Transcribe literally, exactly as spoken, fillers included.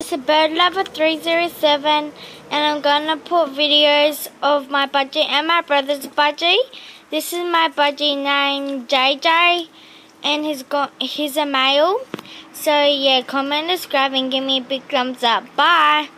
guys, Bird Lover three zero seven, and I'm gonna put videos of my budgie and my brother's budgie. This is my budgie named J J, and he's got he's a male. So yeah, comment, subscribe, and give me a big thumbs up. Bye.